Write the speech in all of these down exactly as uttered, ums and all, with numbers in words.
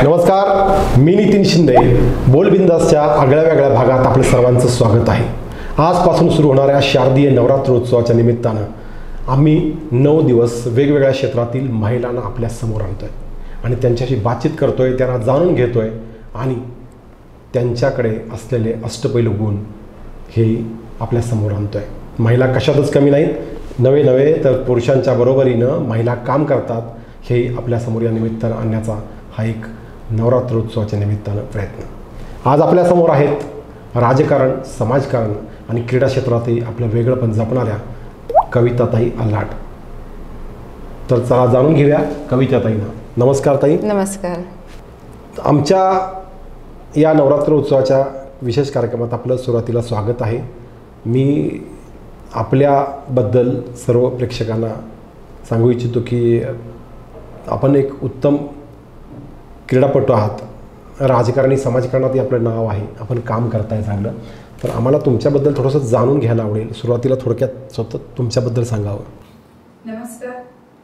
नमस्कार, मी नितीन शिंदे. बोलबिंदासच्या आगळ्या वेगळ्या भागात आपलं सर्वांचं स्वागत आहे. आजपासून सुरू होणाऱ्या शारदीय नवरात्रोत्सवाच्या निमित्तानं आम्ही नऊ दिवस वेगवेगळ्या क्षेत्रातील महिलांना आपल्या समोर आणतोय आणि त्यांच्याशी बातचीत करतोय, त्यांना जाणून घेतोय आणि त्यांच्याकडे असलेले अष्टपैलू गुण हे आपल्या समोर आणतोय. महिला कशातच कमी नाहीत, नवे नवे तर पुरुषांच्या बरोबरीनं महिला काम करतात, हे आपल्यासमोर या निमित्तानं आणण्याचा हा एक नवरात्रोत्सवाच्या निमित्तानं प्रयत्न. आज आपल्यासमोर आहेत राजकारण, समाजकारण आणि क्रीडा क्षेत्रातही आपलं वेगळंपण जपणाऱ्या कविताताई आल्हाट. तर चला जाणून घेऊया कविताताईंना. नमस्कार ताई. नमस्कार. आमच्या या नवरात्रोत्सवाच्या विशेष कार्यक्रमात आपलं सुरुवातीला स्वागत आहे. मी आपल्याबद्दल सर्व प्रेक्षकांना सांगू इच्छितो की आपण एक उत्तम क्रीडापटू आहात, राजकारणी समाजकारणातही आपलं नाव आहे, आपण काम करताय चांगलं. तर आम्हाला तुमच्याबद्दल थोडंसं जाणून घ्यायला आवडेल. सुरुवातीला थोडक्यात स्वतः तुमच्याबद्दल सांगावं. नमस्कार.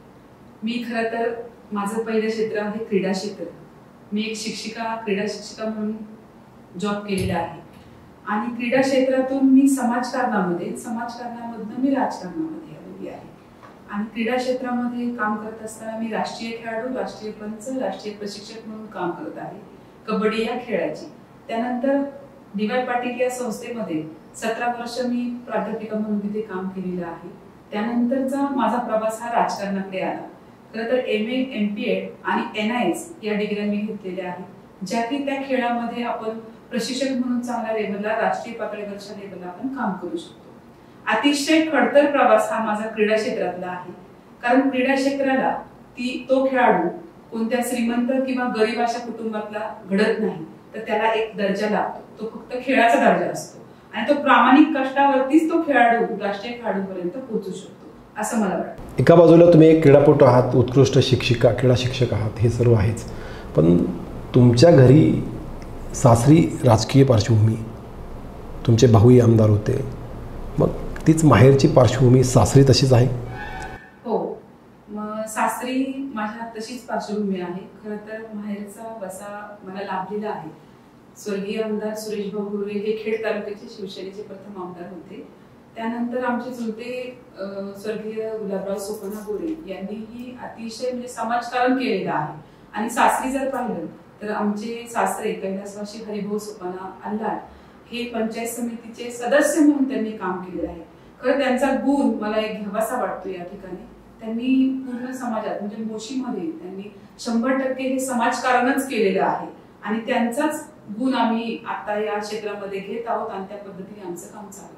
मी खरं तर माझं पहिलं क्षेत्र आहे क्रीडा क्षेत्र. मी एक शिक्षिका, क्रीडा शिक्षिका म्हणून जॉब केलेला आहे आणि क्रीडा क्षेत्रातून मी समाजकारणामध्ये समाजकारणामधनं मी राजकारणामध्ये आलेली आहे. आणि क्रीडा क्षेत्रामध्ये काम करत असताना मी राष्ट्रीय खेळाडू, राष्ट्रीय पंच, राष्ट्रीय प्रशिक्षक म्हणून काम करत आहे कबड्डी या खेळाची. त्यानंतर डी वाय पाटील या संस्थेमध्ये सतरा वर्ष मी प्राध्यापिका म्हणून तिथे काम केलेलं आहे. त्यानंतरचा माझा प्रवास हा राजकारणाकडे आला. खरं तर M A, M P Ed आणि एन आय एस या डिग्र्या मी घेतलेल्या आहेत, ज्या की त्या खेळामध्ये आपण प्रशिक्षक म्हणून चांगल्या लेवलला, राष्ट्रीय पातळीवरच्या लेवलला आपण काम करू शकतो. अतिशय खडतर प्रवास हा माझा क्रीडा क्षेत्रातला आहे, कारण क्रीडा क्षेत्राला ती तो खेळाडू कोणत्या श्रीमंत किंवा गरीब अशा कुटुंबातला घडत नाही, तर त्याला एक दर्जा लागतो. तो फक्त खेळाचा दर्जा असतो आणि तो प्रामाणिक कष्टावरतीच तो खेळाडू राष्ट्रीय खेळाडूपर्यंत पोहोचू शकतो असं मला वाटतं. एका बाजूला तुम्ही एक क्रीडापटू आहात, उत्कृष्ट शिक्षिका, क्रीडा शिक्षक आहात, हे सर्व आहेच. पण तुमच्या घरी सासरी राजकीय पार्श्वभूमी, तुमचे भाऊही आमदार होते, मग तीच माहेरची पार्श्वभूमी सासरी तशीच आहे? हो, मग सासरी माझ्या तशीच पार्श्वभूमी आहे. खरं तर माहेरचा वसा मला लाभलेला आहे. स्वर्गीय आमदार सुरेश भाऊ गोरे हे खेड तालुक्याचे शिवसेनेचे प्रथम आमदार होते. त्यानंतर आमचे चुलते स्वर्गीय गुलाबराव सोपना गोरे यांनीही अतिशय म्हणजे समाजकारण केलेलं आहे. आणि सासरी जर पाहिलं तर आमचे सासरे कैलासवासी हरिभाऊ सोपना आल्हाट हे पंचायत समितीचे सदस्य म्हणून त्यांनी काम केलेलं आहे. खरं त्यांचा गुण मला एक घ्यावासा वाटतो या ठिकाणी. त्यांनी पूर्ण समाजात म्हणजे मोशीमध्ये त्यांनी शंभर टक्के हे समाजकारणच केलेलं आहे आणि त्यांचाच गुण आम्ही आता या क्षेत्रामध्ये घेत आहोत आणि त्या पद्धतीने आमचं काम चालू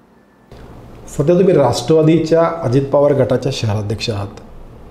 आहे. सध्या तुम्ही राष्ट्रवादीच्या अजित पवार गटाच्या शहराध्यक्ष आहात,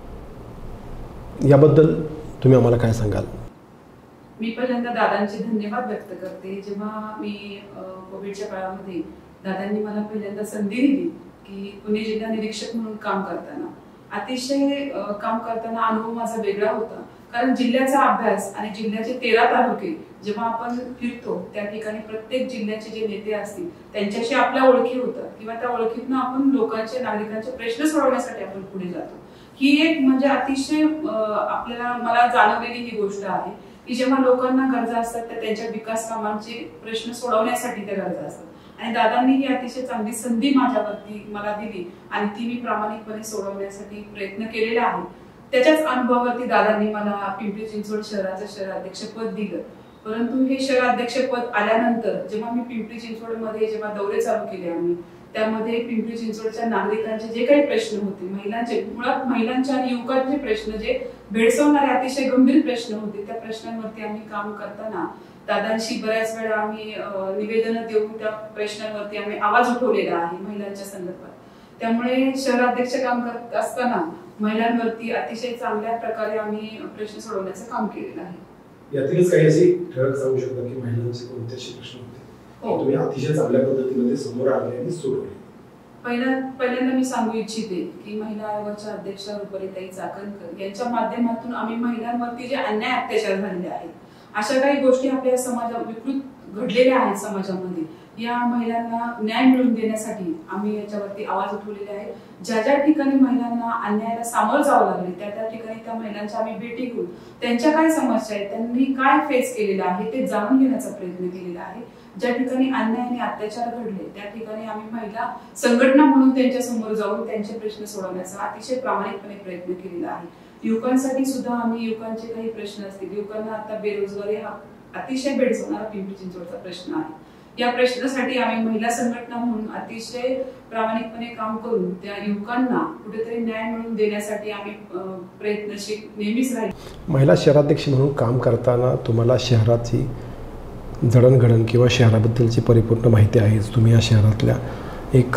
याबद्दल तुम्ही आम्हाला काय सांगाल? मी पहिल्यांदा दादांचे धन्यवाद व्यक्त करते. जेव्हा मी कोविडच्या काळामध्ये दादांनी मला पहिल्यांदा संधी दिली की पुणे जिल्हा निरीक्षक म्हणून काम करताना, अतिशय काम करताना अनुभव माझा वेगळा होता. कारण जिल्ह्याचा अभ्यास आणि जिल्ह्याचे तेरा तालुके जेव्हा आपण फिरतो त्या ठिकाणी प्रत्येक जिल्ह्याचे जे नेते असतील त्यांच्याशी आपल्या ओळखी होतात किंवा त्या ओळखीतनं आपण लोकांचे, नागरिकांचे प्रश्न सोडवण्यासाठी आपण पुढे जातो. ही एक म्हणजे अतिशय आपल्याला मला जाणवलेली ही गोष्ट आहे की जेव्हा लोकांना गरजा असतात तर त्यांच्या विकास कामांचे प्रश्न सोडवण्यासाठी त्या गरजा असतात आणि दादांनी ही अतिशय चांगली संधी माझ्यावरती मला दिली आणि ती मी प्रामाणिकपणे सोडवण्यासाठी प्रयत्न केलेला आहे. त्याच्याच अनुभवावरती दादांनी मला पिंपरी चिंचवड शहराचं शहराध्यक्षपद दिलं. परंतु हे शहराध्यक्षपद आल्यानंतर जेव्हा मी पिंपरी चिंचवडमध्ये जेव्हा दौरे चालू केले आम्ही, त्यामध्ये पिंपरी चिंचवडच्या नागरिकांचे जे काही प्रश्न होते, महिलांचे, मुळात महिलांच्या आणि युवकांचे प्रश्न जे भेडसावणारे अतिशय गंभीर प्रश्न होते, त्या प्रश्नांवरती आम्ही काम करताना दादांशी बऱ्याच वेळा आम्ही निवेदन देऊन त्या प्रश्नांवरती आम्ही आवाज उठवलेला आहे महिलांच्या संदर्भात. त्यामुळे शहराध्यक्ष काम करत असताना महिलांवरती अतिशय चांगल्या प्रकारे आम्ही प्रश्न सोडवण्याचं काम केलेलं आहे. यातीलच काही अशी ठळक सांगू शकता की महिलांचे कोणत्याशी प्रश्न होते तुम्ही अतिशय चांगल्या पद्धतीने समोर आले आणि सोडवले? पहिल्या पहिल्यांदा मी सांगू इच्छिते की महिला आयोगाच्या अध्यक्षा रुपालीताई चाकणकर यांच्या माध्यमातून आम्ही महिलांवरती जे अन्याय अत्याचार झालेले आहेत, अशा काही गोष्टी आपल्या समाजात विकृत घडलेल्या आहेत समाजामध्ये, या महिलांना न्याय मिळवून देण्यासाठी आम्ही याच्यावरती आवाज उठवलेले आहे. ज्या ज्या ठिकाणी महिलांना अन्यायाला सामोरं जावं लागले त्या त्या ठिकाणी त्या महिलांच्या आम्ही भेटी घेऊन त्यांच्या काय समस्या आहेत, त्यांनी काय फेस केलेलं आहे ते जाणून घेण्याचा प्रयत्न केलेला आहे. ज्या ठिकाणी अन्याय आणि अत्याचार घडले त्या ठिकाणी आम्ही महिला संघटना म्हणून त्यांच्या समोर जाऊन त्यांचे प्रश्न सोडवण्याचा अतिशय प्रामाणिकपणे प्रयत्न केलेला आहे. युवकांसाठी सुद्धा आम्ही युवकांचे काही प्रश्न असतील, युवकांना आता बेरोजगारी हा अतिशय भेडसावणारा पिंपरी चिंचवडचा प्रश्न आहे. या प्रश्नासाठी आम्ही महिला संघटना म्हणून अतिशय प्रामाणिकपणे काम करून त्या युवकांना कुठेतरी न्याय मिळवून देण्यासाठी आम्ही प्रयत्नशील नेहमीच राहील. महिला शहराध्यक्ष म्हणून काम करताना तुम्हाला शहराची जडणघडण किंवा शहराबद्दलची परिपूर्ण माहिती आहेच. तुम्ही या शहरातल्या एक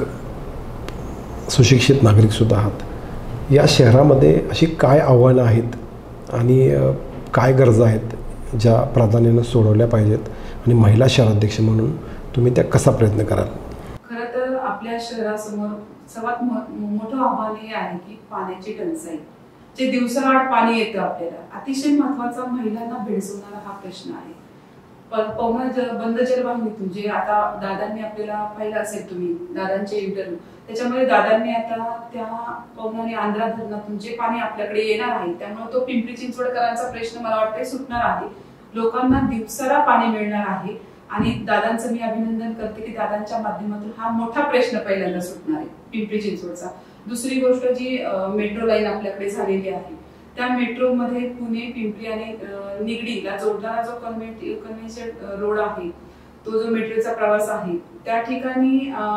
सुशिक्षित नागरिकसुद्धा आहात. या शहरामध्ये अशी काय आव्हानं आहेत आणि काय गरजा आहेत ज्या प्राधान्यानं सोडवल्या पाहिजेत आणि महिला शहराध्यक्ष म्हणून तुम्ही त्या कसा प्रयत्न कराल? खरं तर आपल्या शहरासमोर सर्वात मोठं आव्हान हे आहे की पाण्याची टंचाई. जे दिवसाआड पाणी येतं आपल्याला अतिशय महत्वाचा महिलांना भेडसावणारा हा प्रश्न आहे. पवना बंद जलवाहिनीतून जे आता दादांनी आपल्याला पाहिलं असेल तुम्ही दादांचे इंटरव्ह्यू, त्याच्यामध्ये दादांनी आता त्या पवना आणि आंध्रा धरणातून जे पाणी आपल्याकडे येणार आहे त्यामुळे तो पिंपरी चिंचवडकरांचा प्रश्न मला वाटतं सुटणार आहे. लोकांना दिवसाला पाणी मिळणार आहे आणि दादांचं मी अभिनंदन करते की दादांच्या माध्यमातून हा मोठा प्रश्न पहिल्यांदा सुटणार आहे पिंपरी चिंचवडचा. दुसरी गोष्ट जी मेट्रो लाईन आपल्याकडे झालेली आहे त्या मेट्रो मध्ये पुणे पिंपरी आणि निगडीला जोडणारा जो कन्व्हेन्शन रोड आहे तो जो मेट्रोचा प्रवास आहे त्या ठिकाणी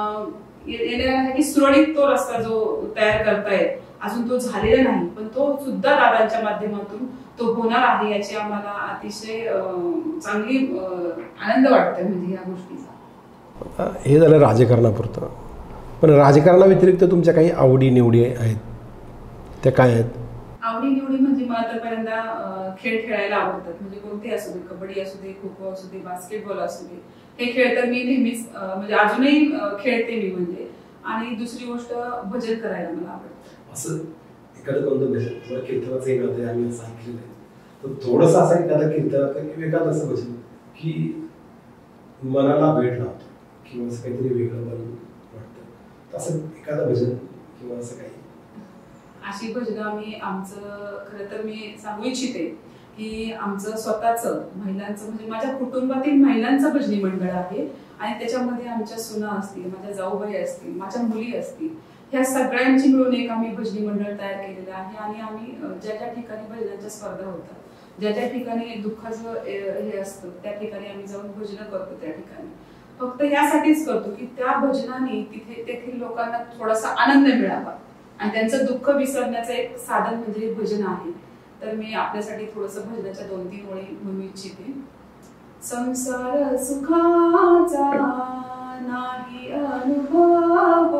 येण्यासाठी सुरळीत तो रस्ता जो तयार करतायत अजून तो झालेला नाही, पण तो सुद्धा दादांच्या माध्यमातून तो होणार आहे याची आम्हाला अतिशय चांगली आनंद वाटतोय म्हणजे या गोष्टीचा. हे झालं राजकारणापुरतं, पण राजकारणाव्यतिरिक्त तुमच्या काही आवडी निवडी आहेत त्या काय आहेत? आवडी निवडी म्हणजे मला तर पहिल्यांदा खेळ खेळायला आवडतात. म्हणजे कोणते असू दे, कबड्डी असू दे, खो खो असू दे, बास्केटबॉल असू दे, हे खेळ तर मी नेहमीच म्हणजे अजूनही खेळते मी म्हणजे. आणि दुसरी गोष्ट भजन करायला मला आवडतं. असं एखादं कोणतं भजन तुम्हाला कीर्तनाचं एक गाणं आम्ही असं ऐकलेलं आहे, तर थोडंसं असं एखादं कीर्तनाचं किंवा एखादं असं भजन की मनाला वेळ लावतो किंवा असं काहीतरी वेगळं बनवून वाटतं, तर असं एखादं भजन किंवा असं काही अशी भजनं आम्ही आमचं खरं तर मी सांगू इच्छिते की आमचं स्वतःचं महिलांचं म्हणजे माझ्या कुटुंबातील महिलांचं भजनी मंडळ आहे आणि त्याच्यामध्ये आमच्या सुना असतील, माझ्या जाऊबाई असतील, माझ्या मुली असतील, ह्या सगळ्यांची मिळून एक आम्ही भजनी मंडळ तयार केलेलं आहे. आणि आम्ही ज्या ज्या ठिकाणी भजनांच्या स्पर्धा होतात, ज्या ज्या ठिकाणी दुःखाचं हे असतं त्या ठिकाणी आम्ही जाऊन भजनं करतो. त्या ठिकाणी फक्त यासाठीच करतो की त्या भजनाने तिथे तेथील लोकांना थोडासा आनंद मिळावा आणि त्यांचं दुःख विसरण्याचं एक साधन म्हणजे भजन आहे. तर मी आपल्यासाठी थोडंसं भजनाच्या दोन तीन ओळी म्हणू इच्छिते. संसार सुखाचा नाही अनुभव,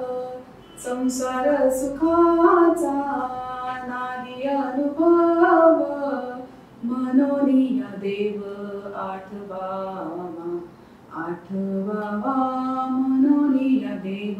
संसार सुखाचा नाही अनुभव, मनोनिया देव आठवावा आठवावा, मनोनिया देव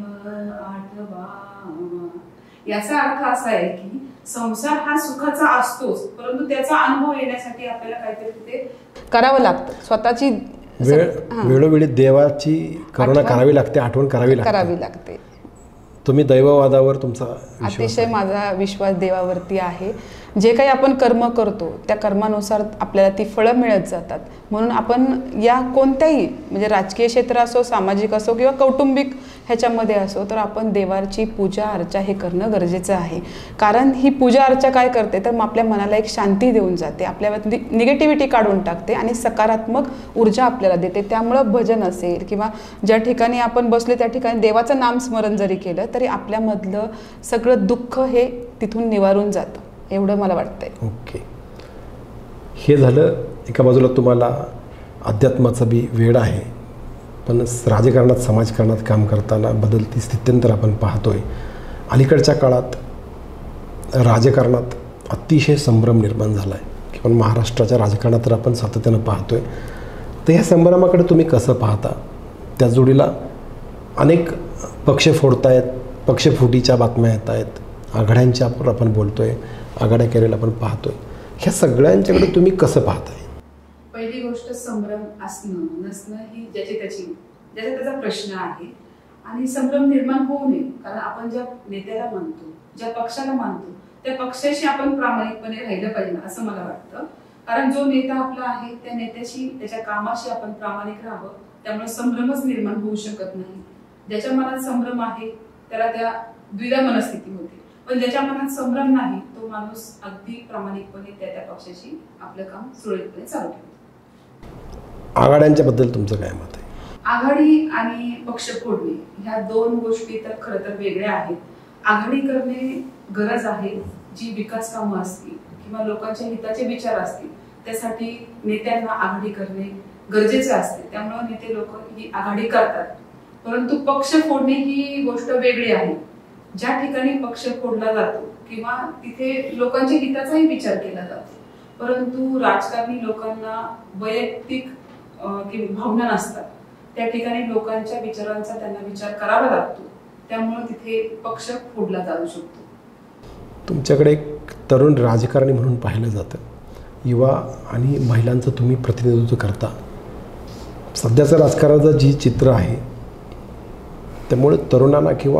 आठवावा. याचा अर्थ असा आहे की संसार हा सुखाचा असतोच, परंतु त्याचा अनुभव येण्यासाठी आपल्याला काहीतरी तिथे करावं लागतं. स्वतःची वेळ वेळोवेळी देवाची करुणा करावी लागते, आठवण करावी करावी लागते. तुम्ही दैववादावर तुमचा अतिशय माझा विश्वास देवावरती आहे. जे काही आपण कर्म करतो त्या कर्मानुसार आपल्याला ती फळं मिळत जातात. म्हणून आपण या कोणत्याही म्हणजे राजकीय क्षेत्र असो, सामाजिक असो किंवा कौटुंबिक ह्याच्यामध्ये असो, तर आपण देवाची पूजा अर्चा हे करणं गरजेचं आहे. कारण ही पूजा अर्चा काय करते तर आपल्या मनाला एक शांती देऊन जाते, आपल्यावरती निगेटिव्हिटी काढून टाकते आणि सकारात्मक ऊर्जा आपल्याला देते. त्यामुळं भजन असेल किंवा ज्या ठिकाणी आपण बसले त्या ठिकाणी देवाचं नामस्मरण जरी केलं तरी आपल्यामधलं सगळं दुःख हे तिथून निवारून जातं, एवढं मला वाटतंय. ओके, हे झालं एका बाजूला तुम्हाला अध्यात्माचा बी वेळ आहे, पण राजकारणात समाजकारणात काम करताना बदलती स्थित्यंतर आपण पाहतोय. अलीकडच्या काळात राजकारणात अतिशय संभ्रम निर्माण झाला आहे किंवा महाराष्ट्राच्या राजकारणात तर आपण सातत्यानं पाहतोय. तर ह्या संभ्रमाकडे तुम्ही कसं पाहता? त्या जोडीला अनेक पक्ष फोडतायत, पक्षफुटीच्या बातम्या येत आहेत, आघाड्यांच्या आपण बोलतोय, आघाड्या केलेल्या आपण पाहतोय. ह्या सगळ्यांच्याकडे तुम्ही कसं पाहताय? पहिली गोष्ट संभ्रम असणं नसणं ही ज्याची त्याची ज्याचा त्याचा प्रश्न आहे आणि संभ्रम निर्माण होऊ नये. कारण आपण ज्या नेत्याला मानतो, ज्या पक्षाला मानतो, त्या पक्षाशी आपण प्रामाणिकपणे राहिलं पाहिजे असं मला वाटतं. कारण जो नेता आपला आहे त्या नेत्याशी, त्याच्या कामाशी आपण प्रामाणिक राहावं. त्यामुळे संभ्रमच निर्माण होऊ शकत नाही. ज्याच्या मनात संभ्रम आहे त्याला त्या द्विधा मनस्थिती होते, पण ज्याच्या मनात संभ्रम नाही तो माणूस अगदी प्रामाणिकपणे त्या त्या पक्षाशी आपलं काम सुरळीतपणे चालू ठेवतो. आघाड्यांच्या बद्दल तुमचं काय मत आहे? आघाडी आणि पक्ष फोडणे ह्या दोन गोष्टी तर खरं तर वेगळ्या आहेत. आघाडी करणे गरज आहे, जी विकास कामं असतील किंवा लोकांच्या हिताचे विचार असतील त्यासाठी नेत्यांना आघाडी करणे गरजेचे असते. त्यामुळे नेते लोक ही आघाडी करतात. परंतु पक्ष फोडणे ही गोष्ट वेगळी आहे. ज्या ठिकाणी पक्ष फोडला जातो किंवा तिथे लोकांच्या हिताचाही विचार केला जातो, परंतु राजकारणी लोकांना वैयक्तिक भावना नसतात. त्या ठिकाणी लोकांच्या विचारांचा त्यांना विचार करावा लागतो. त्यामुळे तिथे पक्ष फोडला जाऊ शकतो. तुमच्याकडे एक तरुण राजकारणी म्हणून पाहिलं जातं. युवा आणि महिलांचं तुम्ही प्रतिनिधित्व करता. सध्याचं राजकारणाचं जी चित्र आहे त्यामुळे तरुणांना किंवा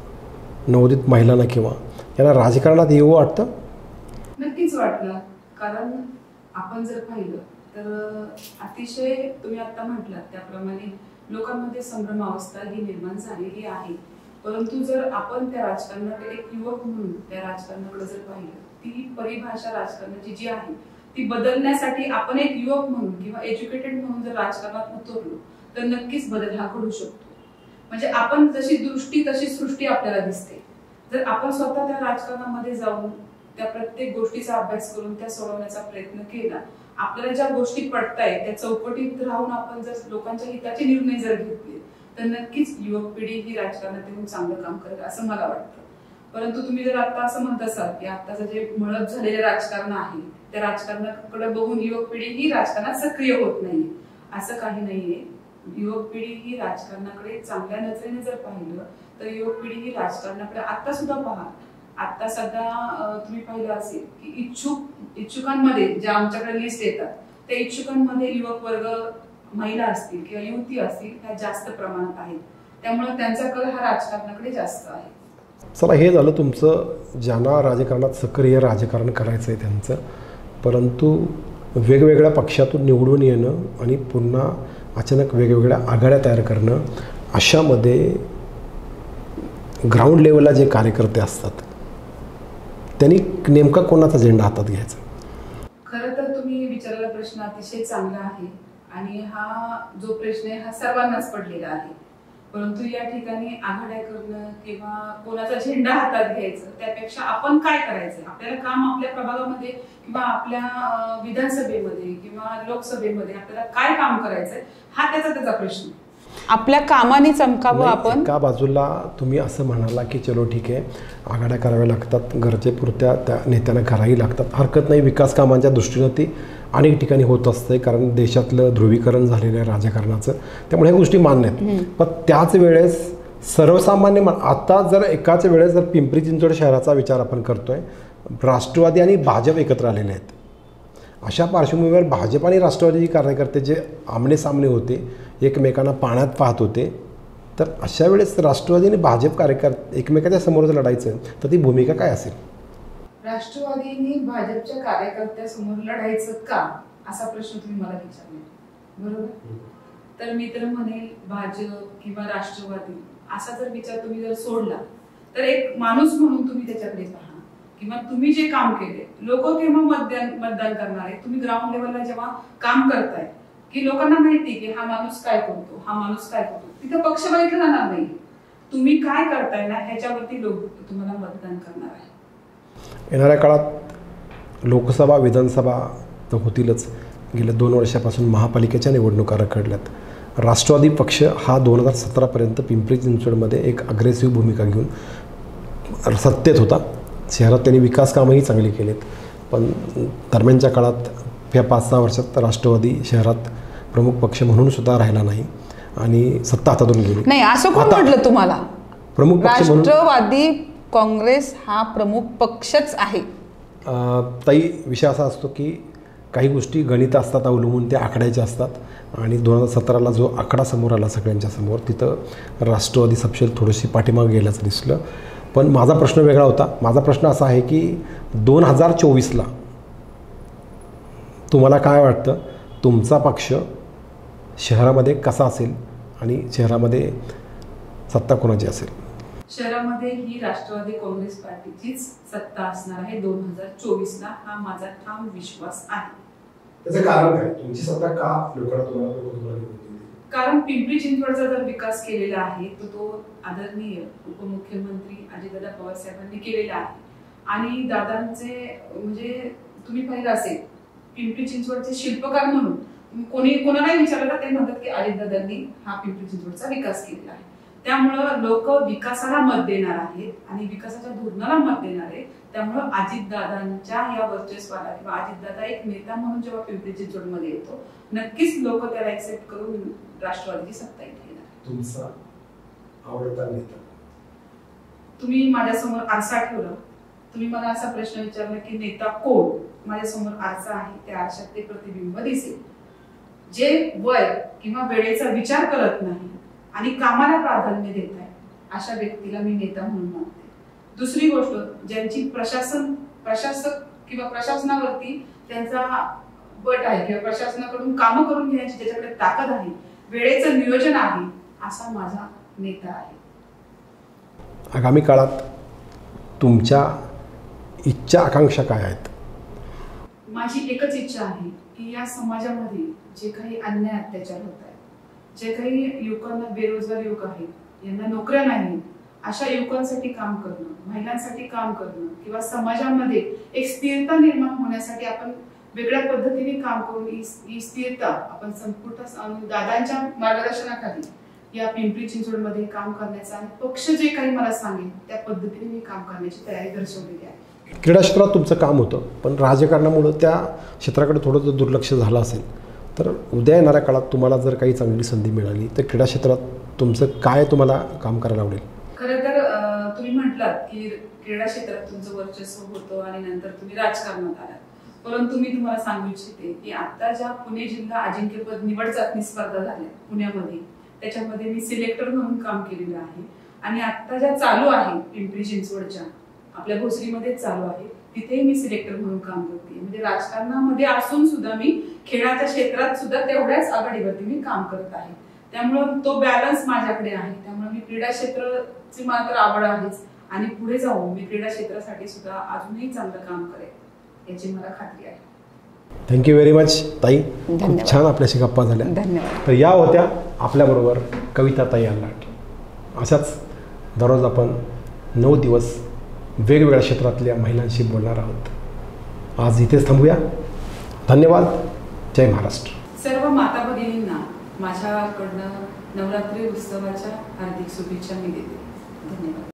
नवोदित महिलांना किंवा यांना राजकारणात येऊ वाटतं? नक्कीच वाटलं. कारण आपण जर पाहिलं तर अतिशय तुम्ही आता म्हटलात त्याप्रमाणे लोकांमध्ये संभ्रम अवस्था ही निर्माण झालेली आहे. परंतु जर आपण त्या राजकारणाकडे एक युवक म्हणून त्या राजकारणाकडे जर पाहिलं, ती परिभाषा राजकारणाची जी आहे ती बदलण्यासाठी आपण एक युवक म्हणून किंवा एज्युकेटेड म्हणून जर राजकारणात उतरलो तर नक्कीच बदल हा घडू शकतो. म्हणजे आपण जशी दृष्टी तशी सृष्टी आपल्याला दिसते. जर आपण स्वतः त्या राजकारणामध्ये जाऊन त्या प्रत्येक गोष्टीचा अभ्यास करून त्या सोडवण्याचा प्रयत्न केला, आपल्याला ज्या गोष्टी पडतायत त्या चौकटीत राहून आपण जर लोकांच्या हिताचे निर्णय जर घेतले तर नक्कीच युवक पिढी ही राजकारणात येऊन चांगलं काम करेल असं मला वाटतं. परंतु तुम्ही जर आता असं म्हणत असाल की आताचं जे मळप झालेले राजकारण आहे त्या राजकारणाकडे बघून युवक पिढी ही राजकारणात सक्रिय होत नाही, असं काही नाहीये. युवक पिढी ही राजकारणाकडे चांगल्या नजरेने जर पाहिलं तर युवक पिढी ही राजकारणाकडे आता सुद्धा पहा. आता सध्या तुम्ही पाहिलं असेल की इच्छुक इच्छुकांमध्ये ज्या आमच्याकडे लिस्ट येतात त्या इच्छुकांमध्ये युवक वर्ग, महिला असतील किंवा युवती असतील ह्या जास्त प्रमाणात आहेत. त्यामुळे त्यांचा कल हा राजकारणाकडे जास्त आहे. चला, हे झालं तुमचं ज्यांना राजकारणात सक्रिय राजकारण करायचं आहे त्यांचं. परंतु वेगवेगळ्या पक्षातून निवडून येणं आणि पुन्हा अचानक वेगवेगळ्या आघाड्या तयार करणं, अशामध्ये ग्राउंड लेवलला जे कार्यकर्ते असतात त्यांनी नेमका कोणाचा झेंडा हातात घ्यायचा? खरं तर तुम्ही विचारलेला प्रश्न अतिशय चांगला आहे आणि हा जो प्रश्न आहे हा सर्वांनाच पडलेला आहे. परंतु या ठिकाणी आघाड्या करणं किंवा कोणाचा झेंडा हातात घ्यायचं त्यापेक्षा आपण काय करायचं, आपल्याला काम आपल्या प्रभागामध्ये किंवा आपल्या विधानसभेमध्ये किंवा लोकसभेमध्ये आपल्याला काय काम करायचंय हा त्याचा त्याचा प्रश्न. आपल्या कामाने चमकावं आपण. एका बाजूला तुम्ही असं म्हणाला की चलो ठीक आहे, आघाड्या कराव्या लागतात, गरजेपुरत्या त्या नेत्यांना करावी लागतात, हरकत नाही, विकास कामांच्या दृष्टीनं ती अनेक ठिकाणी होत असते कारण देशातलं ध्रुवीकरण झालेलं आहे राजकारणाचं, त्यामुळे ह्या गोष्टी मान्य आहेत. पण त्याच वेळेस सर्वसामान्य आता जर एकाच वेळेस जर पिंपरी चिंचवड शहराचा विचार आपण करतोय, राष्ट्रवादी आणि भाजप एकत्र आलेले आहेत. अशा पार्श्वभूमीवर भाजप आणि राष्ट्रवादी कार्यकर्ते जे आमने सामने होते, एकमेकांना पाण्यात पाहत होते, तर अशा वेळेस राष्ट्रवादी आणि भाजप कार्यकर्ते एकमेकांच्या समोर जर लढायचं तर ती भूमिका काय असेल? राष्ट्रवादींनी भाजपच्या कार्यकर्त्यासमोर लढायचं का असा प्रश्न तुम्ही मला विचारला, बरोबर? तर मी तर म्हणेल भाजप किंवा राष्ट्रवादी असा जर विचार तुम्ही जर सोडला तर एक माणूस म्हणून तुम्ही त्याच्याकडे पहा किंवा तुम्ही जे काम केले, लोक केव्हा मतदान मतदान करणार आहे, तुम्ही ग्राउंड लेवलला जेव्हा काम करताय की लोकांना माहिती की हा माणूस काय करतो, हा माणूस काय करतो, तिथं पक्ष बघितला जाणार नाही, तुम्ही काय करताय ना ह्याच्यावरती लोक तुम्हाला मतदान करणार आहे. येणाऱ्या काळात लोकसभा विधानसभा तर होतीलच. गेल्या दोन वर्षापासून महापालिकेच्या निवडणुका रखडल्यात. राष्ट्रवादी पक्ष हा दोन हजार सतरापर्यंत पिंपरी चिंचवडमध्ये एक अग्रेसिव्ह भूमिका घेऊन सत्तेत होता. शहरात त्यांनी विकास कामंही चांगली केलीत, पण दरम्यानच्या काळात या पाच सहा वर्षात राष्ट्रवादी शहरात प्रमुख पक्ष म्हणून सुद्धा राहिला नाही आणि सत्ता हातातून गेली नाही. असं कोण म्हटलं तुम्हाला? प्रमुख पक्ष म्हणून राष्ट्रवादी काँग्रेस हा प्रमुख पक्षच आहे. ताई, विषय असा असतो की काही गोष्टी गणित असतात अवलंबून त्या आकड्याच्या असतात आणि दोन हजार सतराला जो आकडा समोर आला सगळ्यांच्या समोर तिथं राष्ट्रवादी सपशेल थोडीशी पाठीमागे गेल्याचं दिसलं. पण माझा प्रश्न वेगळा होता. माझा प्रश्न असा आहे की दोन हजार चोवीसला तुम्हाला काय वाटतं तुमचा पक्ष शहरामध्ये कसा असेल आणि शहरामध्ये सत्ता कोणाची असेल? शहरामध्ये ही राष्ट्रवादी काँग्रेस पार्टीचीच सत्ता असणार आहे दोन हजार चोवीस ला, हा माझा ठाम विश्वास आहे. त्याचं कारण काय? तुमची सत्ता का लोकांना तुम्हाला? कारण पिंपरी चिंचवडचा जर विकास केलेला आहे तो तो आदरणीय उपमुख्यमंत्री अजितदादा पवार साहेबांनी केलेला आहे. आणि दादांचे म्हणजे तुम्ही पाहिलं असेल पिंपरी चिंचवडचे शिल्पकार म्हणून कोणी कोणालाही विचारलं ते म्हणतात की अजितदादांनी हा पिंपरी चिंचवडचा विकास केलेला आहे. त्यामुळं लोक विकासाला मत देणार आहेत आणि विकासाच्या धोरणाला मत देणार आहेत. त्यामुळं अजितदादांच्या या वर्चस्वाला किंवा अजितदादा एक नेता म्हणून जेव्हा पिंपरी चिंचवडमध्ये येतो नक्कीच लोक त्याला एक्सेप्ट करून राष्ट्रवादीची सत्ता येणार. तुमचा आवडता नेता? तुम्ही माझ्यासमोर आरसा ठेवला, तुम्ही मला असा प्रश्न विचारला की नेता कोण, माझ्यासमोर आरसा आहे, त्या आरशात ते प्रतिबिंब दिसेल. जे वय किंवा वेळेचा विचार करत नाही आणि कामाला प्राधान्य देत आहे अशा व्यक्तीला मी नेता म्हणून मानते. दुसरी गोष्ट, ज्यांची प्रशासन प्रशासक किंवा प्रशासनावरती त्यांचा बट आहे किंवा प्रशासनाकडून कामं करून घेण्याची ज्याच्याकडे ताकद आहे, वेळेचं नियोजन आहे, असा माझा नेता आहे. आगामी काळात तुमच्या इच्छा आकांक्षा काय आहेत? माझी एकच इच्छा आहे की या समाजामध्ये जे काही अन्याय अत्याचार होत आहेत, जे काही युवकांना बेरोजगार युवक आहेत यांना नोकऱ्या नाही, अशा युवकांसाठी काम करणं, महिलांसाठी काम करणं किंवा समाजामध्ये एक स्थिरता निर्माण होण्यासाठी आपण वेगळ्या पद्धतीने काम करून ही स्थिरता आपण संपूर्ण दादांच्या मार्गदर्शनाखाली या पिंपरी चिंचवडमध्ये काम करण्याचा आणि पक्ष जे काही मला सांगेल त्या पद्धतीने मी काम करण्याची तयारी दर्शवलेली आहे. क्रीडा क्षेत्रात तुमचं काम होतं पण राजकारणामुळं त्या क्षेत्राकडे थोडं दुर्लक्ष झालं असेल, तर उद्या येणाऱ्या काळात तुम्हाला जर काही चांगली संधी मिळाली तर क्रीडा क्षेत्रात तुमचं काय तुम्हाला काम करायला आवडेल? खरं तर तुम्ही म्हटलात की क्रीडा क्षेत्रात तुमचं वर्चस्व होतं आणि नंतर तुम्ही राजकारणात आलात, परंतु मी तुम्हाला सांगू इच्छिते की आता ज्या पुणे जिल्हा अजिंक्यपद निवड चाचणी स्पर्धा झाल्या पुण्यामध्ये, त्याच्यामध्ये मी सिलेक्टर म्हणून काम केलेलं आहे. आणि आता ज्या चालू आहे पिंपरी चिंचवडच्या आपल्या भोसरीमध्ये चालू आहे तिथेही मी सिलेक्टर म्हणून काम करते. म्हणजे राजकारणामध्ये असून सुद्धा मी खेळाच्या क्षेत्रात सुद्धा तेवढ्याच आघाडीवरती मी काम करत आहे. त्यामुळं तो बॅलन्स माझ्याकडे आहे. त्यामुळे मी क्रीडा क्षेत्राची मात्र आवड आहेच आणि पुढे जाऊन मी क्रीडा क्षेत्रासाठी सुद्धा अजूनही चांगलं काम करेन याची मला खात्री आहे. थँक्यू व्हेरी मच ताई, खूप छान आपल्याशी गप्पा झाल्या. धन्यवाद. तर या होत्या आपल्याबरोबर कविता ताई आल्हाट. अशाच दररोज आपण नऊ दिवस वेगवेगळ्या क्षेत्रातल्या महिलांशी बोलणार आहोत. आज इथेच थांबूया. धन्यवाद. जय महाराष्ट्र. सर्व माता भगिनींना माझ्याकडनं नवरात्री उत्सवाच्या हार्दिक शुभेच्छा मी देते. धन्यवाद.